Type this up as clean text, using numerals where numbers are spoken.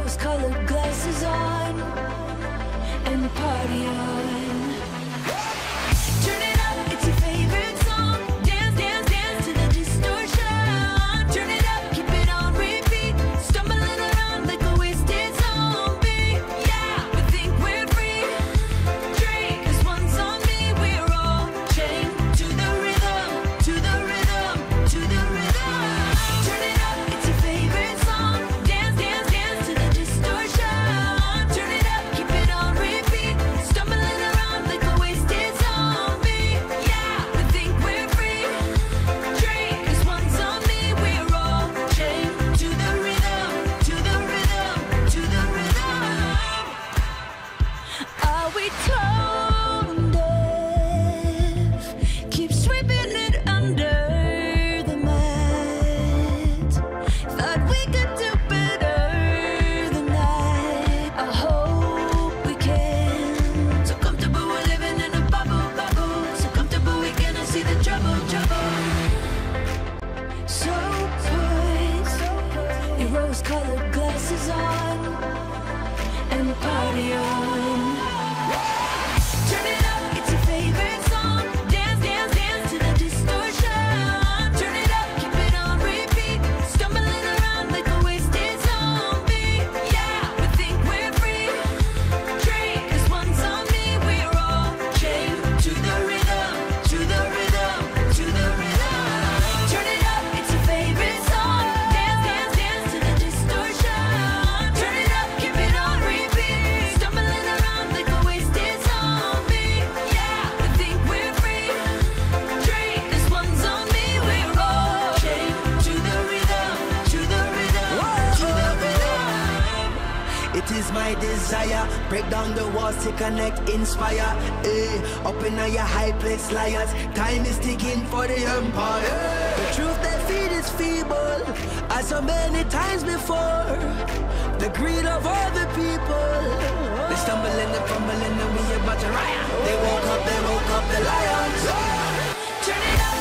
rose-colored glasses on and party on. Turn it up, it's your favorite song. Dance, dance, dance to the distortion. Turn it up, keep it on repeat. Stumbling around like a wasted zombie. Yeah, we think we're free. Drink, 'cause once on me, we're all chained to the rhythm, to the rhythm, to the rhythm. Turn it up, it's your favorite song. Dance, dance, dance to the distortion. Turn it up, keep it on repeat. Stumbling around like a wasted zombie. Yeah, we think we're free. Drink, 'cause once on me, we're all chained to the rhythm, to the rhythm, to the rhythm. Are we tone deaf? Keep sweeping it under the mat. Thought we could do better than that. I hope we can. So comfortable we're living in a bubble, bubble. So comfortable we cannot see the trouble, trouble. So put your rose-colored glasses on and party on. Turn it up, it's your favorite song. Dance, dance, dance to the distortion. Turn it up, keep it on repeat. Stumbling around like a wasted zombie. Yeah, we think we're free. Drink, 'cause once on me, we're all chained to the rhythm, to the rhythm, to the rhythm. Turn it up, it's your favorite song. Dance, dance, dance to the distortion. Turn it up, keep it on repeat. Stumbling around like a wasted zombie. Yeah, we think we're free. Drink, 'cause once on me, we're all chained to the rhythm, to the rhythm, to the rhythm. It is my desire, break down the walls to connect, inspire. Up in your high place, liars. Time is ticking for the empire. The truth they feed is feeble, as so many times before. The greed of all the people. They stumble and they fumble and we about to riot. They woke up the lions. Turn it up.